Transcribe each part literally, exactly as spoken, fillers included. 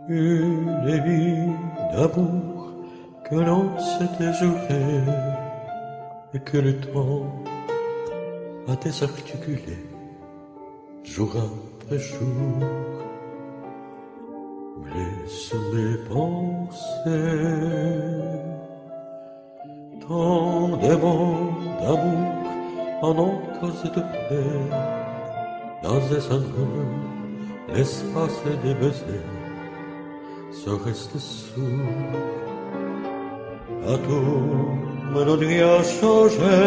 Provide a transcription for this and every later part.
Une vie d'amour que l'on s'était juré et que le temps a désarticulé jour après jour. Laisse mes pensées tant d'aimants d'amour en ont causé de paix dans des sanglots l'espace des baisers se reste sourd. À tout mélodie a changé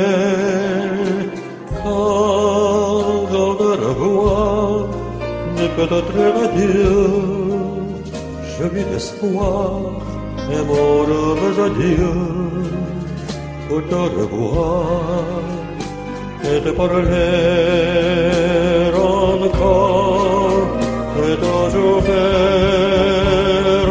quand de revoir ne peut être adieu. Je vis d'espoir et mon heureux adieu pour te revoir et te parler encore et toujours faire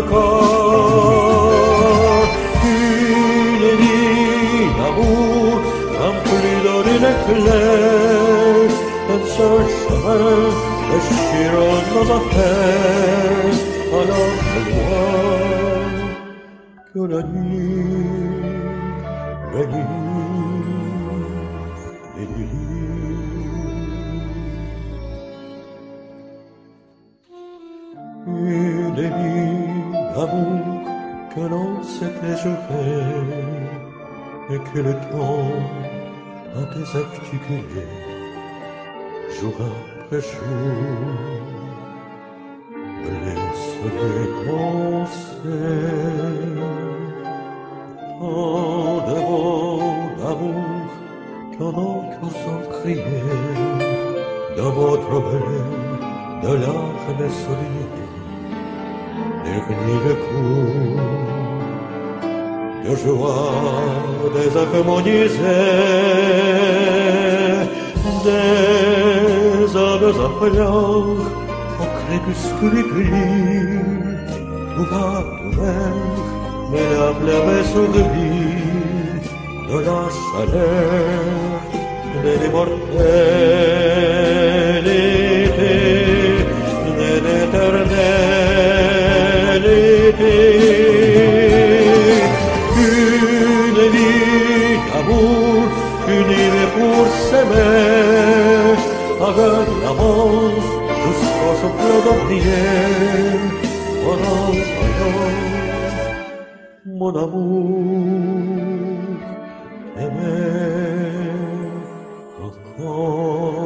encore une vie d'amour remplie de lunes claires, un seul chemin déchirant nos affaires. Alors je vois que la nuit, la nuit, les nuits. Une nuit d'amour que l'on s'était juré et que le temps a désarticulé jour après jour. Laisse mes pensées tant de mots d'amour qu'en enclos ont crié de votre belle, de larmes souliers, dernier recours de joie désharmonisée, des âmes appelant au crépuscule gris, tout va tout vert, mais la flamme est sourire de la chaleur de l'immortalité, de l'éternalité. Une vie d'amour, unie pour s'aimer, avec l'amour jusqu'au souffle de prière. Mon amour, mon amour, aimé encore.